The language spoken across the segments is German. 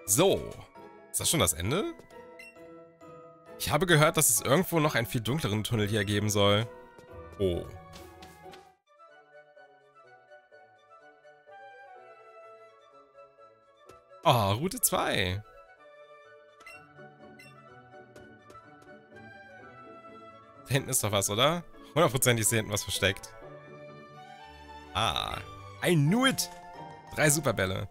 So. Ist das schon das Ende? Ich habe gehört, dass es irgendwo noch einen viel dunkleren Tunnel hier geben soll. Oh. Oh, Route 2. Da hinten ist doch was, oder? 100% ist hier hinten was versteckt. Ah. I knew it! 3 Superbälle.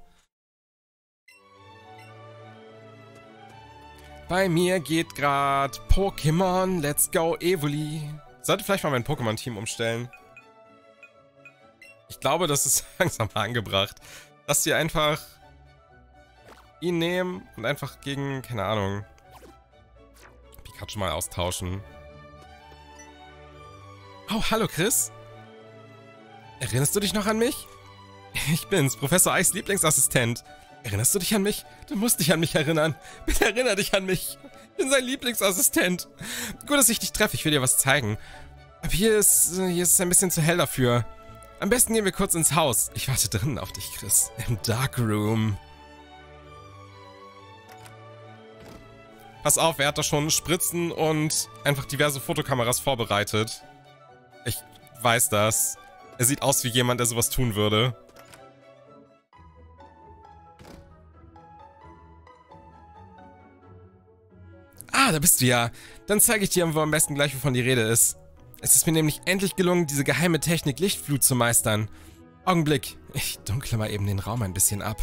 Bei mir geht gerade Pokémon Let's Go Evoli. Sollte vielleicht mal mein Pokémon-Team umstellen. Ich glaube, das ist langsam angebracht. Dass wir einfach ihn nehmen und einfach gegen, keine Ahnung, Pikachu mal austauschen. Oh, hallo Chris. Erinnerst du dich noch an mich? Ich bin's, Professor Eichs Lieblingsassistent. Erinnerst du dich an mich? Du musst dich an mich erinnern. Bitte erinnere dich an mich. Ich bin sein Lieblingsassistent. Gut, dass ich dich treffe. Ich will dir was zeigen. Aber hier ist es ein bisschen zu hell dafür. Am besten gehen wir kurz ins Haus. Ich warte drinnen auf dich, Chris. Im Darkroom. Pass auf, er hat da schon Spritzen und einfach diverse Fotokameras vorbereitet. Ich weiß das. Er sieht aus wie jemand, der sowas tun würde. Ah, da bist du ja. Dann zeige ich dir am besten gleich, wovon die Rede ist. Es ist mir nämlich endlich gelungen, diese geheime Technik Lichtflut zu meistern. Augenblick. Ich dunkle mal eben den Raum ein bisschen ab.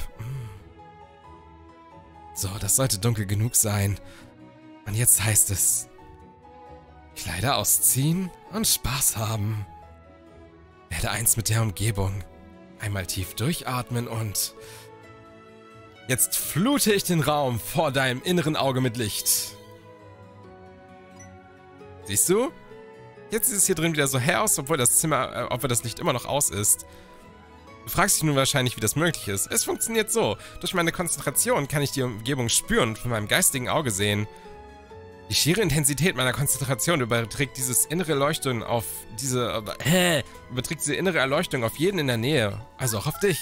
So, das sollte dunkel genug sein. Und jetzt heißt es: Kleider ausziehen und Spaß haben. Werde eins mit der Umgebung. Einmal tief durchatmen und... Jetzt flute ich den Raum vor deinem inneren Auge mit Licht. Siehst du? Jetzt sieht es hier drin wieder so hell aus, obwohl das Licht immer noch aus ist. Du fragst dich nun wahrscheinlich, wie das möglich ist. Es funktioniert so. Durch meine Konzentration kann ich die Umgebung spüren und von meinem geistigen Auge sehen. Die schiere Intensität meiner Konzentration überträgt diese innere Erleuchtung auf jeden in der Nähe. Also auch auf dich.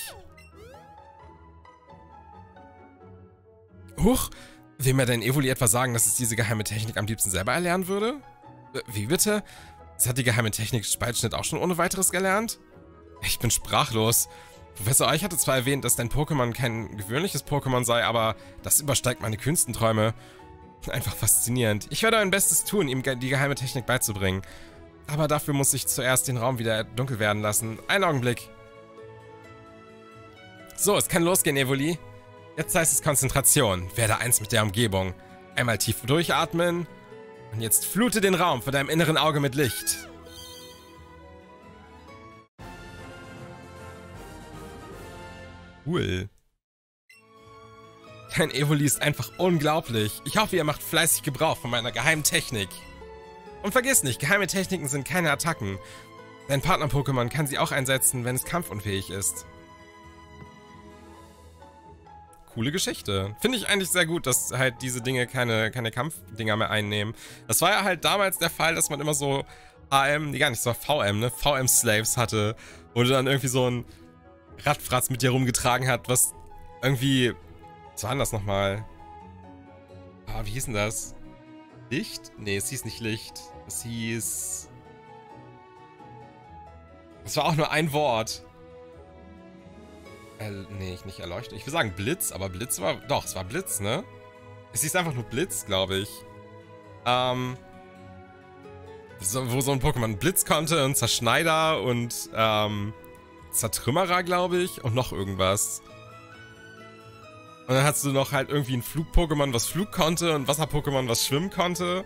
Huch, will mir dein Evoli etwa sagen, dass es diese geheime Technik am liebsten selber erlernen würde? Wie bitte? Es hat die geheime Technik Spaltschnitt auch schon ohne weiteres gelernt? Ich bin sprachlos. Professor Eich hatte zwar erwähnt, dass dein Pokémon kein gewöhnliches Pokémon sei, aber das übersteigt meine kühnsten Träume. Einfach faszinierend. Ich werde mein Bestes tun, ihm die geheime Technik beizubringen. Aber dafür muss ich zuerst den Raum wieder dunkel werden lassen. Einen Augenblick. So, es kann losgehen, Evoli. Jetzt heißt es Konzentration. Werde eins mit der Umgebung. Einmal tief durchatmen. Und jetzt flute den Raum vor deinem inneren Auge mit Licht. Cool. Dein Evoli ist einfach unglaublich. Ich hoffe, ihr macht fleißig Gebrauch von meiner geheimen Technik. Und vergiss nicht, geheime Techniken sind keine Attacken. Dein Partner-Pokémon kann sie auch einsetzen, wenn es kampfunfähig ist. Coole Geschichte. Finde ich eigentlich sehr gut, dass halt diese Dinge keine Kampfdinger mehr einnehmen. Das war ja halt damals der Fall, dass man immer so AM, nee, gar nicht, so VM, ne? VM-Slaves hatte, wo du dann irgendwie so ein Radfratz mit dir rumgetragen hat, was irgendwie... Was war denn das nochmal? Ah, wie hieß denn das? Licht? Nee, es hieß nicht Licht. Es hieß... Es war auch nur ein Wort. Nee, nicht Erleuchtung. Ich will sagen Blitz, aber Blitz war... Doch, es war Blitz, ne? Es hieß einfach nur Blitz, glaube ich. Wo so ein Pokémon Blitz konnte und Zerschneider und Zertrümmerer, glaube ich. Und noch irgendwas. Und dann hast du noch halt irgendwie ein Flug-Pokémon, was Flug konnte und Wasser-Pokémon, was schwimmen konnte.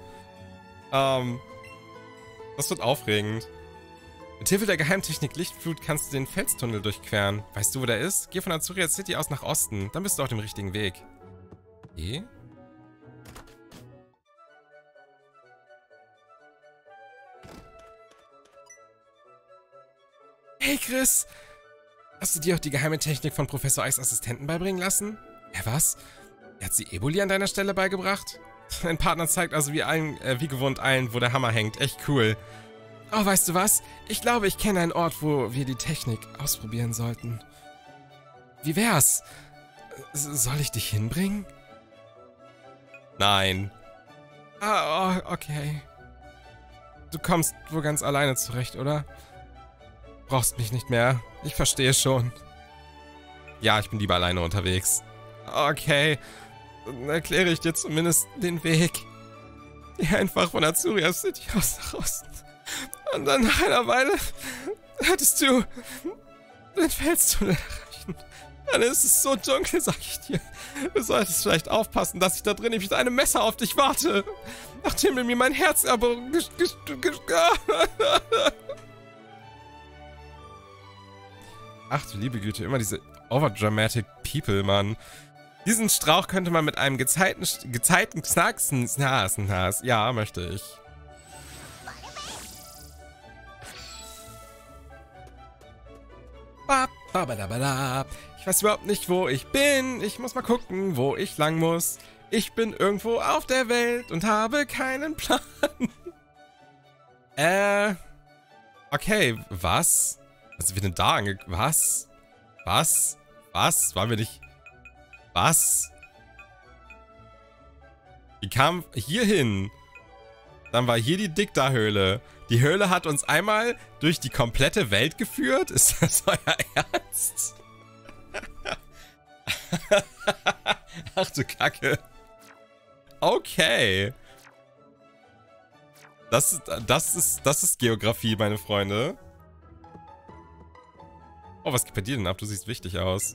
Das wird aufregend. Mit Hilfe der Geheimtechnik Lichtflut kannst du den Felstunnel durchqueren. Weißt du, wo der ist? Geh von Azuria City aus nach Osten. Dann bist du auf dem richtigen Weg. Okay. Hey Chris! Hast du dir auch die geheime Technik von Professor Eichs Assistenten beibringen lassen? Was? Er hat sie Evoli an deiner Stelle beigebracht? Dein Partner zeigt also wie gewohnt allen, wo der Hammer hängt. Echt cool. Oh, weißt du was? Ich glaube, ich kenne einen Ort, wo wir die Technik ausprobieren sollten. Wie wär's? Soll ich dich hinbringen? Nein. Ah, oh, okay. Du kommst wohl ganz alleine zurecht, oder? Brauchst mich nicht mehr. Ich verstehe schon. Ja, ich bin lieber alleine unterwegs. Okay. Dann erkläre ich dir zumindest den Weg. Geh einfach von Azuria City aus nach Osten. Und dann nach einer Weile hättest du den Felstunnel erreichen. Dann ist es so dunkel, sag ich dir. Du solltest vielleicht aufpassen, dass ich da drin mit einem Messer auf dich warte. Nachdem du mir mein Herz aber... Ach du liebe Güte, immer diese overdramatic people, Mann. Diesen Strauch könnte man mit einem gezeigten Knacksen... Ja, möchte ich. Ich weiß überhaupt nicht, wo ich bin. Ich muss mal gucken, wo ich lang muss. Ich bin irgendwo auf der Welt und habe keinen Plan. Okay, was? Was sind wir denn da angekommen? Was? Was? Was? Waren wir nicht... Was? Die kam hier hin. Dann war hier die Dicta-Höhle. Die Höhle hat uns einmal durch die komplette Welt geführt? Ist das euer Ernst? Ach du Kacke. Okay. Das ist Geografie, meine Freunde. Oh, was geht bei dir denn ab? Du siehst wichtig aus.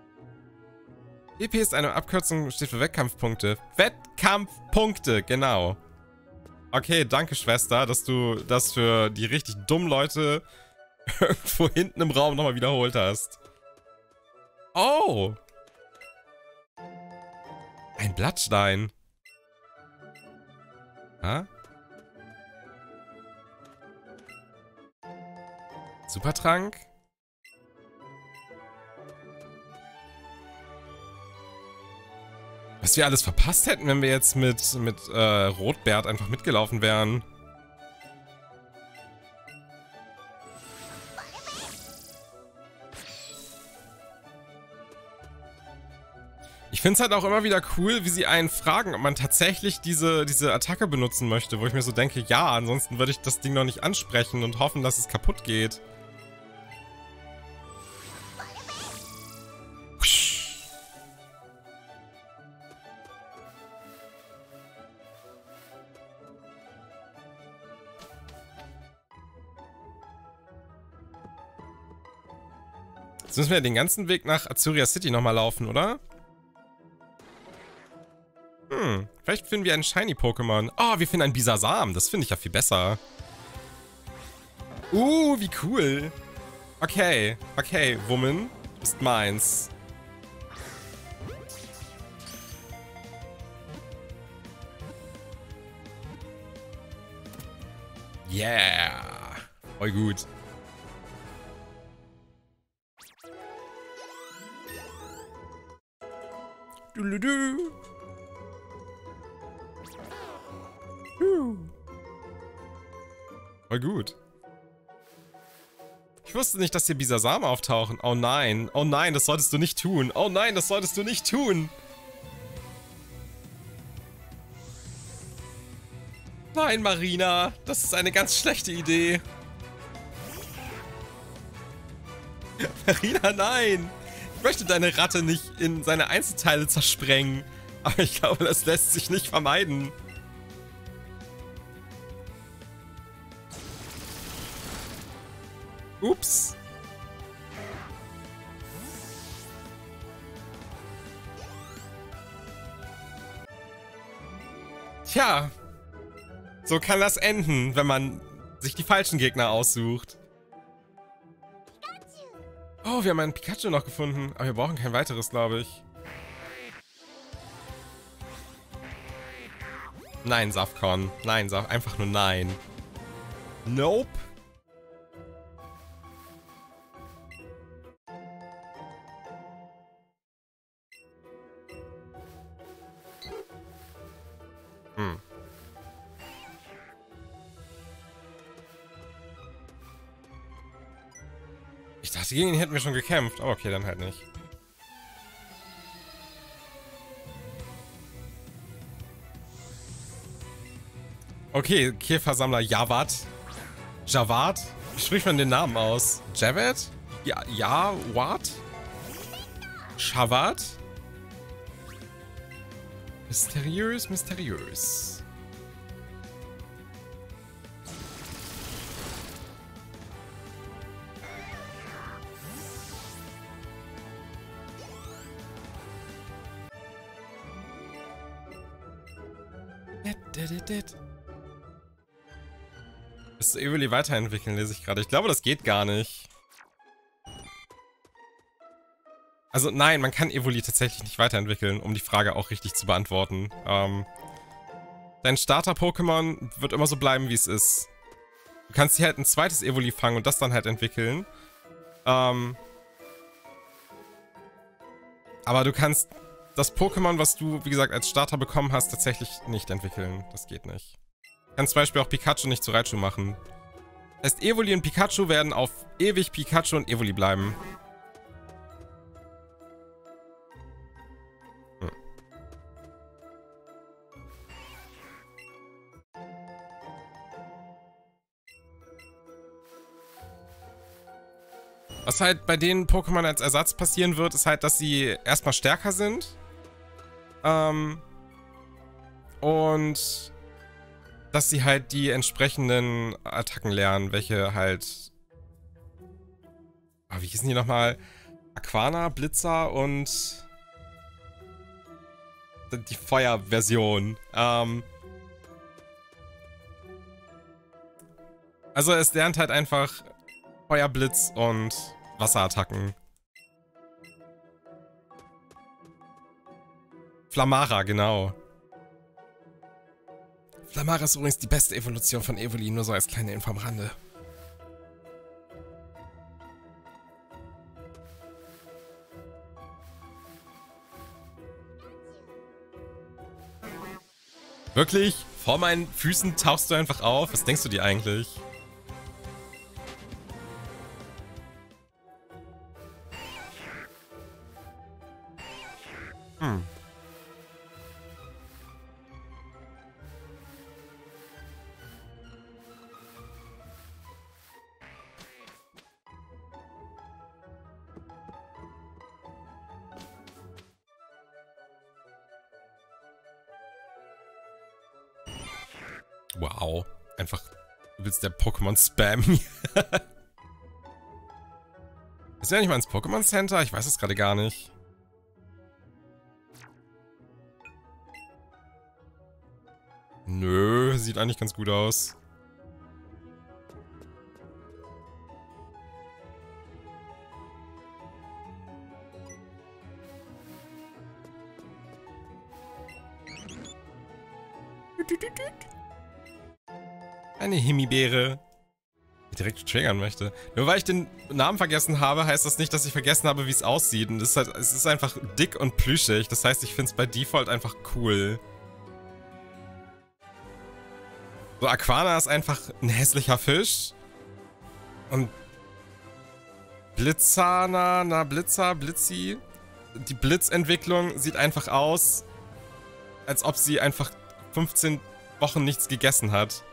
WP ist eine Abkürzung, steht für Wettkampfpunkte. Wettkampfpunkte, genau. Okay, danke, Schwester, dass du das für die richtig dummen Leute irgendwo hinten im Raum nochmal wiederholt hast. Oh! Ein Blattstein. Ha? Supertrank? Was wir alles verpasst hätten, wenn wir jetzt mit Rotbert einfach mitgelaufen wären. Ich finde es halt auch immer wieder cool, wie sie einen fragen, ob man tatsächlich diese Attacke benutzen möchte, wo ich mir so denke, ja, ansonsten würde ich das Ding noch nicht ansprechen und hoffen, dass es kaputt geht. Jetzt müssen wir ja den ganzen Weg nach Azuria City nochmal laufen, oder? Vielleicht finden wir ein Shiny-Pokémon. Oh, wir finden ein Bisasam. Das finde ich ja viel besser. Wie cool. Okay, okay, Woman. Du bist meins. Yeah. Voll gut. Du. Voll gut. Ich wusste nicht, dass hier Bisasam auftauchen. Oh nein, das solltest du nicht tun. Oh nein, das solltest du nicht tun. Nein, Marina, das ist eine ganz schlechte Idee. Marina, nein. Ich möchte deine Ratte nicht in seine Einzelteile zersprengen. Aber ich glaube, das lässt sich nicht vermeiden. Ups. Tja. So kann das enden, wenn man sich die falschen Gegner aussucht. Oh, wir haben einen Pikachu noch gefunden. Aber wir brauchen kein weiteres, glaube ich. Nein, Safcon. Nein, einfach nur nein. Nope. Ich dachte, gegen ihn hätten wir schon gekämpft. Aber okay, dann halt nicht. Okay, Käfersammler Javad. Javad? Wie spricht man den Namen aus? Javad? Ja, what? Shavad? Mysteriös, mysteriös. Bis Evoli weiterentwickeln, lese ich gerade. Ich glaube, das geht gar nicht. Also nein, man kann Evoli tatsächlich nicht weiterentwickeln, um die Frage auch richtig zu beantworten. Dein Starter-Pokémon wird immer so bleiben, wie es ist. Du kannst hier halt ein zweites Evoli fangen und das dann halt entwickeln. Aber du kannst das Pokémon, was du, wie gesagt, als Starter bekommen hast, tatsächlich nicht entwickeln. Das geht nicht. Du kannst zum Beispiel auch Pikachu nicht zu Raichu machen. Das heißt, Evoli und Pikachu werden auf ewig Pikachu und Evoli bleiben. Was halt bei den Pokémon als Ersatz passieren wird, ist halt, dass sie erstmal stärker sind. Und dass sie halt die entsprechenden Attacken lernen, welche halt... wie hießen die nochmal? Aquana, Blitzer und... die Feuerversion. Also es lernt halt einfach... Feuerblitz und Wasserattacken. Flamara, genau. Flamara ist übrigens die beste Evolution von Evoli, nur so als kleine Info am Rande. Wirklich? Vor meinen Füßen tauchst du einfach auf? Was denkst du dir eigentlich? Wow. Einfach, du willst der Pokémon-Spam. Ist ja nicht mal ins Pokémon Center? Ich weiß es gerade gar nicht. Nö, sieht eigentlich ganz gut aus. Eine Himbeere, die direkt triggern möchte. Nur weil ich den Namen vergessen habe, heißt das nicht, dass ich vergessen habe, wie es aussieht. Und es ist einfach dick und plüschig. Das heißt, ich finde es bei Default einfach cool. So, Aquana ist einfach ein hässlicher Fisch. Und Blitzana, Blitzi. Die Blitzentwicklung sieht einfach aus, als ob sie einfach 15 Wochen nichts gegessen hat.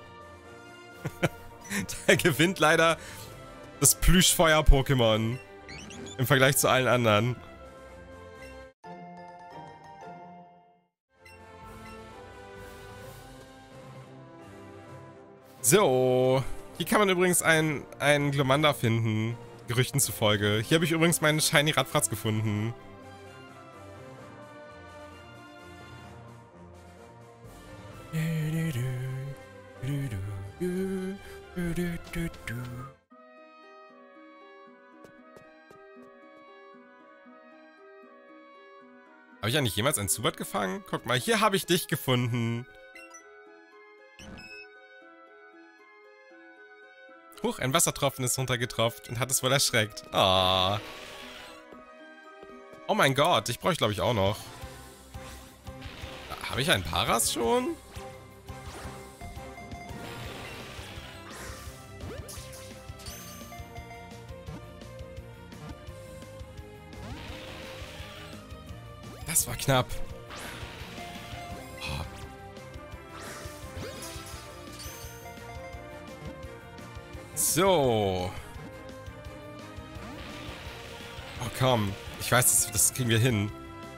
Da gewinnt leider das Plüschfeuer-Pokémon im Vergleich zu allen anderen. So, hier kann man übrigens einen Glomanda finden, Gerüchten zufolge. Hier habe ich übrigens meinen Shiny Radfratz gefunden. Habe ich eigentlich jemals einen Zubat gefangen? Guck mal, hier habe ich dich gefunden. Huch, ein Wassertropfen ist runtergetropft und hat es wohl erschreckt. Ah. Oh mein Gott, ich brauche, glaube ich, auch noch. Habe ich einen Paras schon? Das war knapp. Oh. So. Oh, komm. Ich weiß, das kriegen wir hin.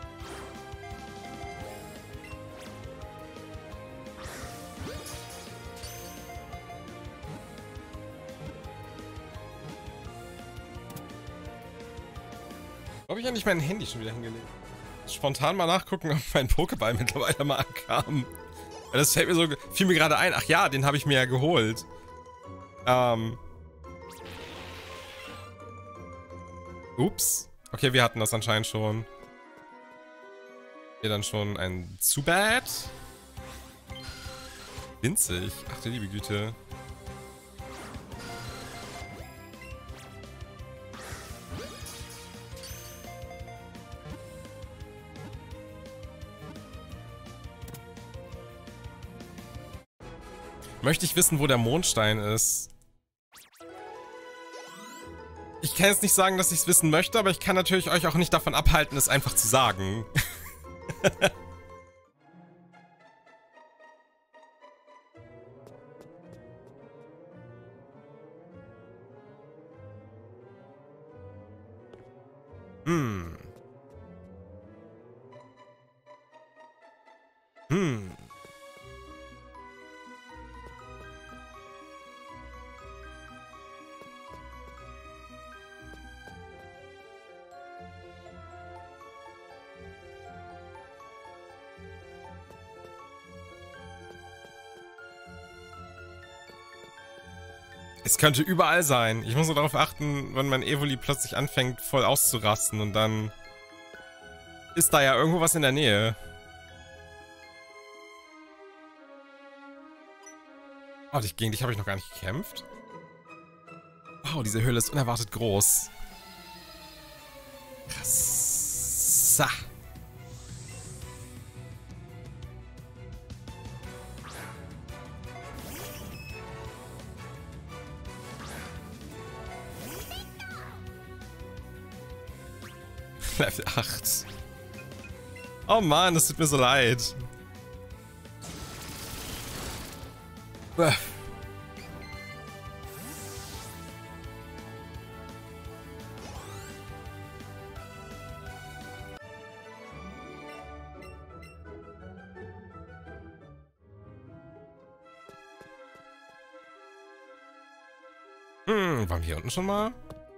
Wo habe ich eigentlich mein Handy schon wieder hingelegt? Spontan mal nachgucken, ob mein Pokéball mittlerweile mal ankam. Das fiel mir gerade ein. Ach ja, den habe ich mir ja geholt. Ups. Okay, wir hatten das anscheinend schon. Hier dann schon ein Zubat. Winzig. Ach du liebe Güte. Möchte ich wissen, wo der Mondstein ist? Ich kann jetzt nicht sagen, dass ich es wissen möchte, aber ich kann natürlich euch auch nicht davon abhalten, es einfach zu sagen. Hm. Es könnte überall sein. Ich muss nur darauf achten, wenn mein Evoli plötzlich anfängt, voll auszurasten und dann ist da ja irgendwo was in der Nähe. Oh, gegen dich habe ich noch gar nicht gekämpft. Wow, diese Höhle ist unerwartet groß. Krass. Level 8. Oh Mann, das tut mir so leid. Waren wir hier unten schon mal?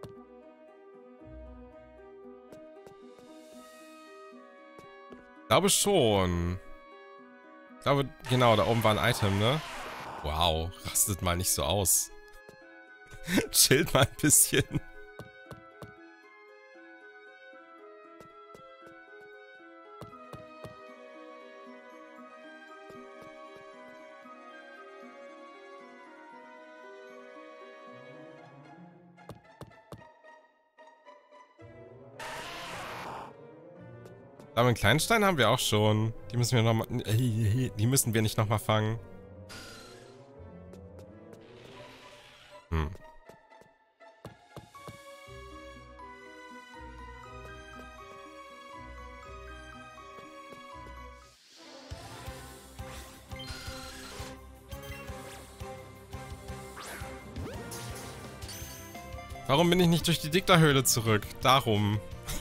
Ich glaube schon. Ich glaube, genau, da oben war ein Item, ne? Wow, rastet mal nicht so aus. Chillt mal ein bisschen. Aber einen Kleinstein haben wir auch schon. Die müssen wir noch mal, die müssen wir nicht nochmal fangen. Warum bin ich nicht durch die Dicta-Höhle zurück? Darum.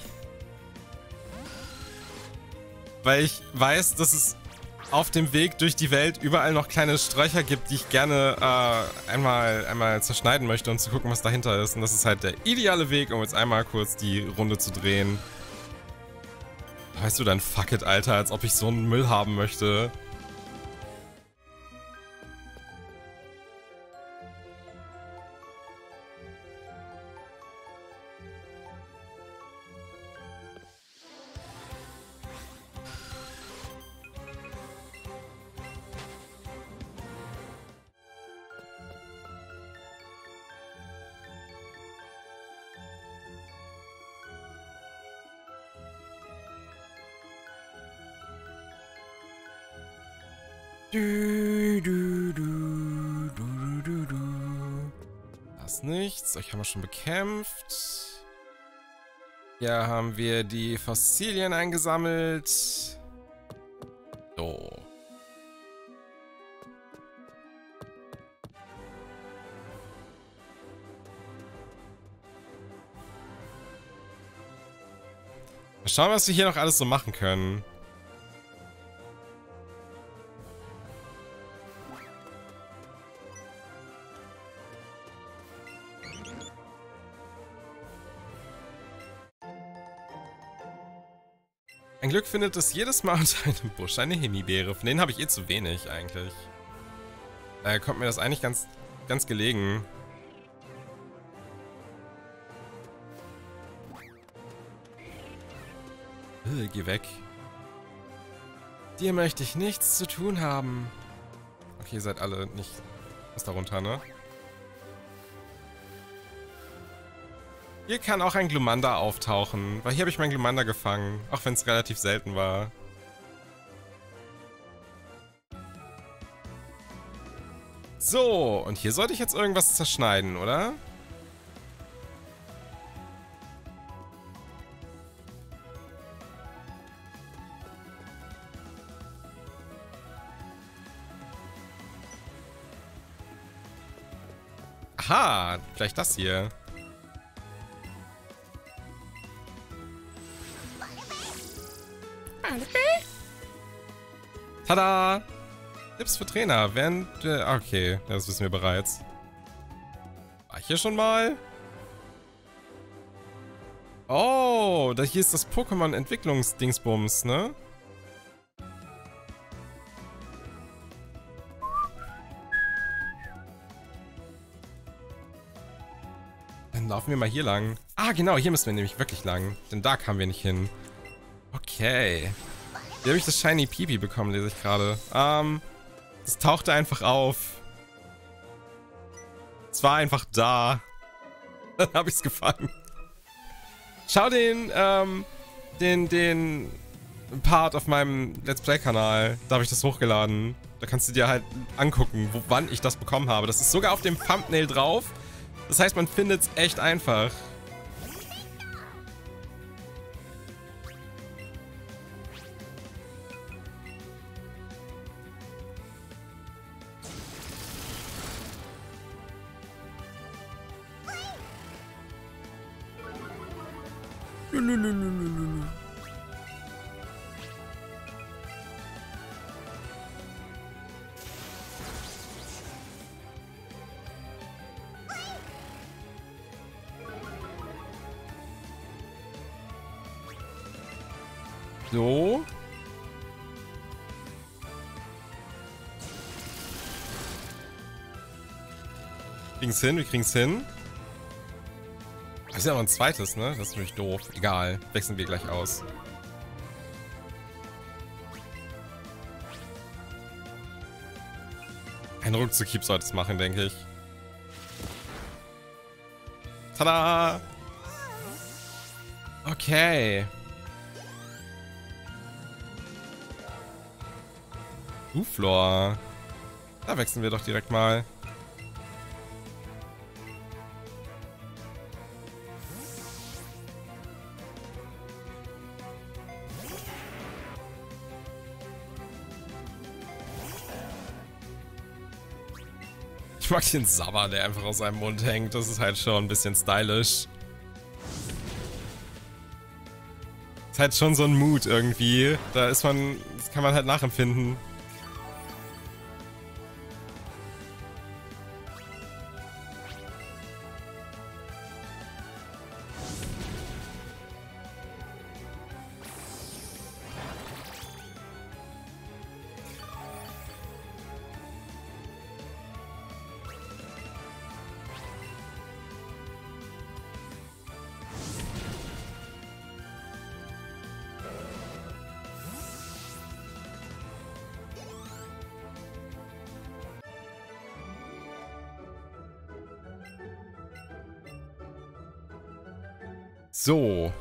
Weil ich weiß, dass es auf dem Weg durch die Welt überall noch kleine Sträucher gibt, die ich gerne einmal zerschneiden möchte, um zu gucken, was dahinter ist. Und das ist halt der ideale Weg, um jetzt einmal kurz die Runde zu drehen. Weißt du dann, fuck it, Alter, als ob ich so einen Müll haben möchte. Das nichts. Euch haben wir schon bekämpft. Hier haben wir die Fossilien eingesammelt. So. Mal schauen, was wir hier noch alles so machen können. Ein Glück findet es jedes Mal unter einem Busch eine Himbeere. Von denen habe ich eh zu wenig eigentlich. Kommt mir das eigentlich ganz gelegen. Geh weg. Dir möchte ich nichts zu tun haben. Okay, ihr seid alle nicht... Was darunter, ne? Hier kann auch ein Glumanda auftauchen, weil hier habe ich meinen Glumanda gefangen, auch wenn es relativ selten war. So, und hier sollte ich jetzt irgendwas zerschneiden, oder? Aha, vielleicht das hier. Tada! Tipps für Trainer. Während... okay, das wissen wir bereits. War ich hier schon mal? Oh, da hier ist das Pokémon-Entwicklungsdingsbums, ne? Dann laufen wir mal hier lang. Ah, genau, hier müssen wir nämlich wirklich lang. Denn da kamen wir nicht hin. Okay. Hier habe ich das Shiny Pipi bekommen, lese ich gerade. Das tauchte einfach auf. Es war einfach da. Dann habe ich es gefangen. Schau den Part auf meinem Let's Play-Kanal. Da habe ich das hochgeladen. Da kannst du dir halt angucken, wann ich das bekommen habe. Das ist sogar auf dem Thumbnail drauf. Das heißt, man findet es echt einfach. So. Wir kriegen's hin. Das ist ja noch ein zweites, ne? Das ist natürlich doof. Egal, wechseln wir gleich aus. Ein Ruckzuck-Keep sollte es machen, denke ich. Tada! Okay. Flor. Da wechseln wir doch direkt mal. Ich mag den Sabber, der einfach aus seinem Mund hängt. Das ist halt schon ein bisschen stylisch. Ist halt schon so ein Mood irgendwie. Da ist man... Das kann man halt nachempfinden. So.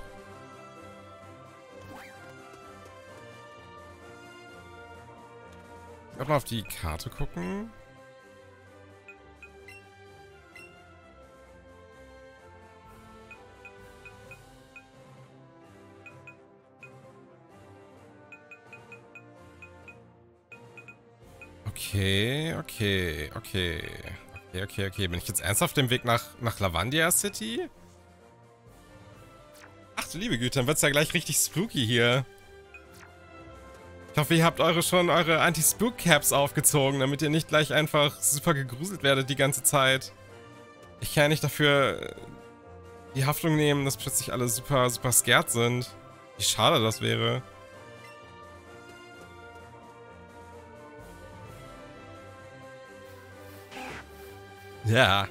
Ich werde mal auf die Karte gucken. Okay. Bin ich jetzt ernsthaft auf dem Weg nach Lavandia City? Ach, du liebe Güte, dann wird's ja gleich richtig spooky hier. Ich hoffe, ihr habt schon eure Anti-Spook-Caps aufgezogen, damit ihr nicht gleich einfach super gegruselt werdet die ganze Zeit. Ich kann ja nicht dafür die Haftung nehmen, dass plötzlich alle super, super scared sind. Wie schade das wäre. Ja.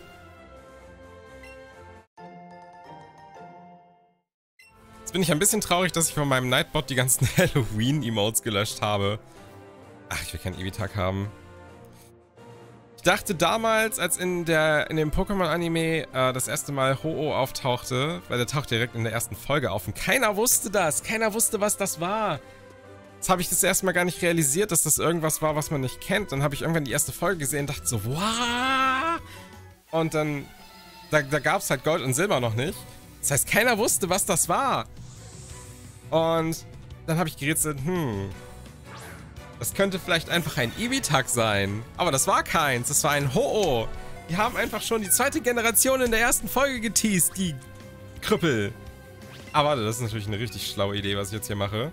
Jetzt bin ich ein bisschen traurig, dass ich von meinem Nightbot die ganzen Halloween-Emotes gelöscht habe. Ach, ich will keinen Eevee-Tag haben. Ich dachte damals, als in dem Pokémon-Anime das erste Mal Ho-Oh auftauchte, weil der taucht direkt in der ersten Folge auf und keiner wusste das. Keiner wusste, was das war. Jetzt habe ich das erste Mal gar nicht realisiert, dass das irgendwas war, was man nicht kennt. Dann habe ich irgendwann die erste Folge gesehen und dachte so, wow. Und dann, da gab es halt Gold und Silber noch nicht. Das heißt, keiner wusste, was das war. Und dann habe ich gerätselt, das könnte vielleicht einfach ein Eevee-Tag sein. Aber das war keins, das war ein Ho-Oh. Die haben einfach schon die zweite Generation in der ersten Folge geteased, die Krüppel. Aber warte, das ist natürlich eine richtig schlaue Idee, was ich jetzt hier mache.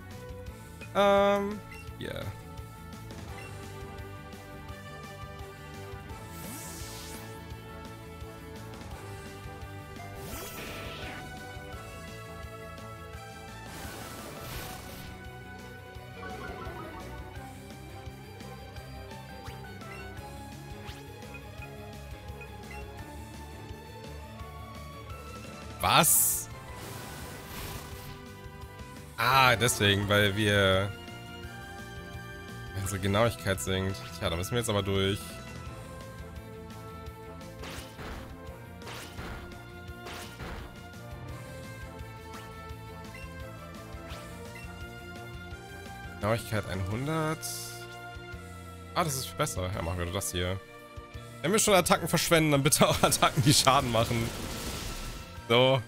Hier. Was? Ah, deswegen, weil wir unsere Genauigkeit sinkt. Tja, da müssen wir jetzt aber durch. Genauigkeit 100. Ah, das ist viel besser. Ja, machen wir das hier. Wenn wir schon Attacken verschwenden, dann bitte auch Attacken, die Schaden machen. So.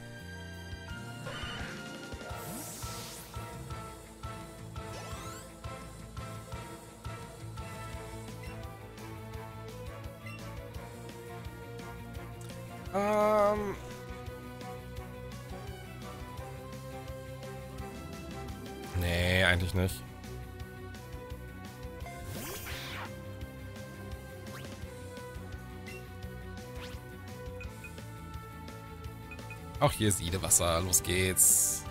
Nee, eigentlich nicht. Auch hier ist Idewasser. Los geht's.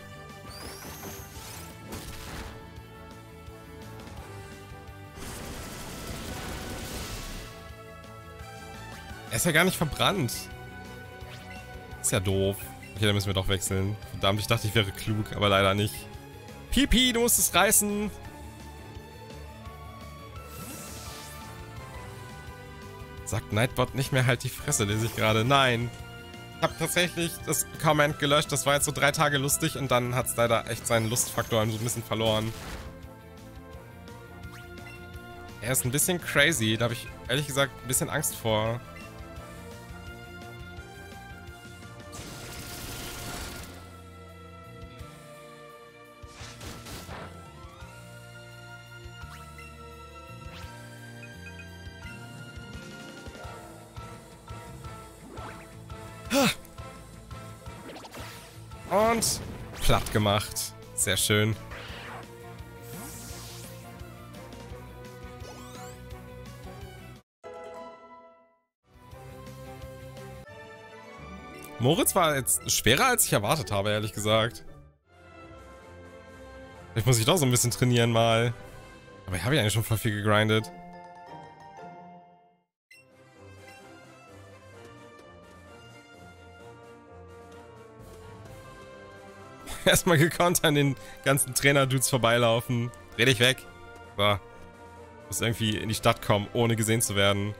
Er ist ja gar nicht verbrannt. Ist ja doof. Okay, dann müssen wir doch wechseln. Verdammt, ich dachte, ich wäre klug, aber leider nicht. Pipi, du musst es reißen. Sagt Nightbot nicht mehr halt die Fresse, lese ich gerade. Nein. Ich habe tatsächlich das Comment gelöscht. Das war jetzt so 3 Tage lustig und dann hat es leider echt seinen Lustfaktor so ein bisschen verloren. Er ist ein bisschen crazy. Da habe ich ehrlich gesagt ein bisschen Angst vor. Und platt gemacht. Sehr schön. Moritz war jetzt schwerer, als ich erwartet habe, ehrlich gesagt. Vielleicht muss ich doch so ein bisschen trainieren mal. Aber ich habe ja eigentlich schon voll viel gegrindet. Erstmal gekonnt an den ganzen Trainer-Dudes vorbeilaufen. Dreh dich weg. So. Muss irgendwie in die Stadt kommen, ohne gesehen zu werden.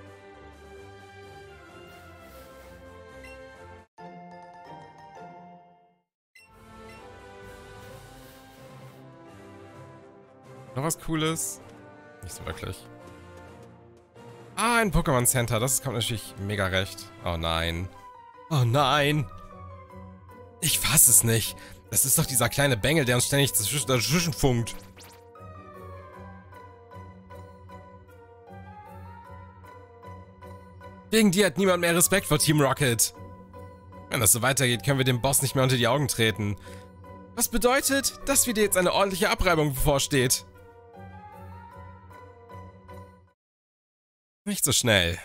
Noch was Cooles? Nicht so wirklich. Ah, ein Pokémon Center. Das kommt natürlich mega recht. Oh nein. Oh nein. Ich fass es nicht. Das ist doch dieser kleine Bengel, der uns ständig dazwischen funkt. Wegen dir hat niemand mehr Respekt vor Team Rocket. Wenn das so weitergeht, können wir dem Boss nicht mehr unter die Augen treten. Was bedeutet, dass wieder jetzt eine ordentliche Abreibung bevorsteht. Nicht so schnell.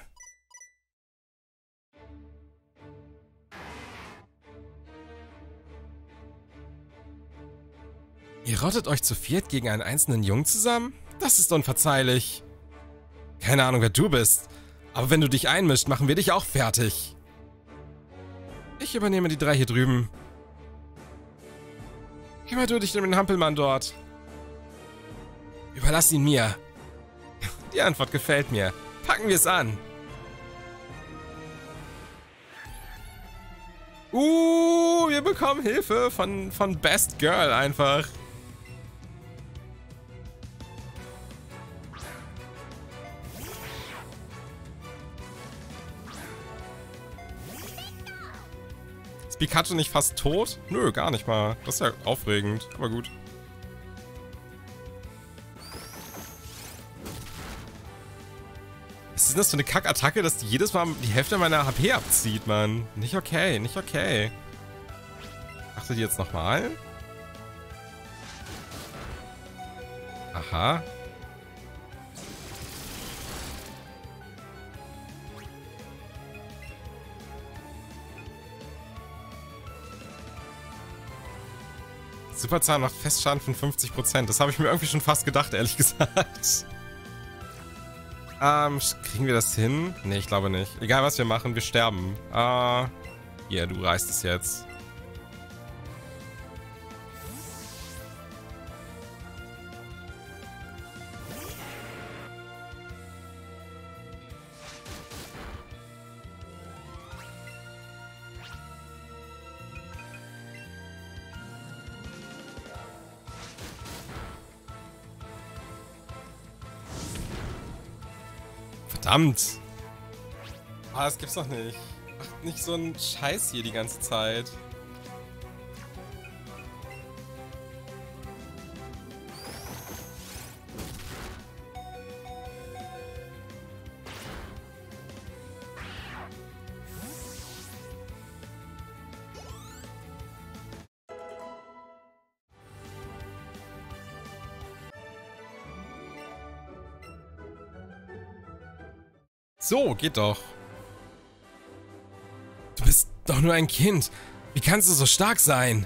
Ihr rottet euch zu viert gegen einen einzelnen Jungen zusammen? Das ist unverzeihlich. Keine Ahnung, wer du bist. Aber wenn du dich einmischst, machen wir dich auch fertig. Ich übernehme die 3 hier drüben. Kümmer du dich um den Hampelmann dort. Überlass ihn mir. Die Antwort gefällt mir. Packen wir es an. Wir bekommen Hilfe von Best Girl einfach. Ist Pikachu nicht fast tot? Nö, gar nicht mal. Das ist ja aufregend, aber gut. Was ist denn das für eine Kackattacke, dass die jedes Mal die Hälfte meiner HP abzieht, Mann? Nicht okay, nicht okay. Achtet ihr jetzt nochmal? Aha. Superzahn macht Festschaden von 50%. Das habe ich mir irgendwie schon fast gedacht, ehrlich gesagt. Kriegen wir das hin? Ne, ich glaube nicht. Egal, was wir machen, wir sterben. Hier, du reißt es jetzt. Verdammt! Das gibt's doch nicht. Macht nicht so einen Scheiß hier die ganze Zeit. So, geht doch. Du bist doch nur ein Kind. Wie kannst du so stark sein?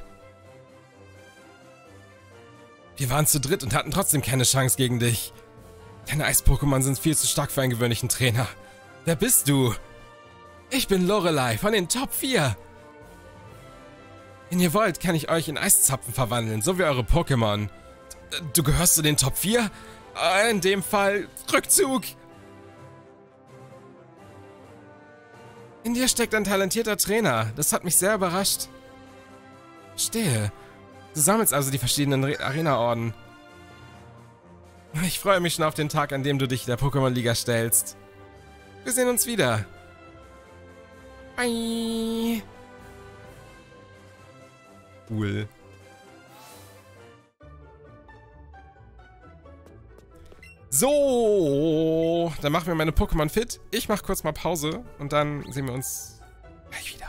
Wir waren zu dritt und hatten trotzdem keine Chance gegen dich. Deine Eis-Pokémon sind viel zu stark für einen gewöhnlichen Trainer. Wer bist du? Ich bin Lorelei von den Top 4. Wenn ihr wollt, kann ich euch in Eiszapfen verwandeln, so wie eure Pokémon. Du gehörst zu den Top 4? In dem Fall Rückzug. In dir steckt ein talentierter Trainer. Das hat mich sehr überrascht. Verstehe. Du sammelst also die verschiedenen Arena-Orden. Ich freue mich schon auf den Tag, an dem du dich der Pokémon-Liga stellst. Wir sehen uns wieder. Bye. Cool. So, dann machen wir meine Pokémon fit. Ich mache kurz mal Pause und dann sehen wir uns gleich wieder.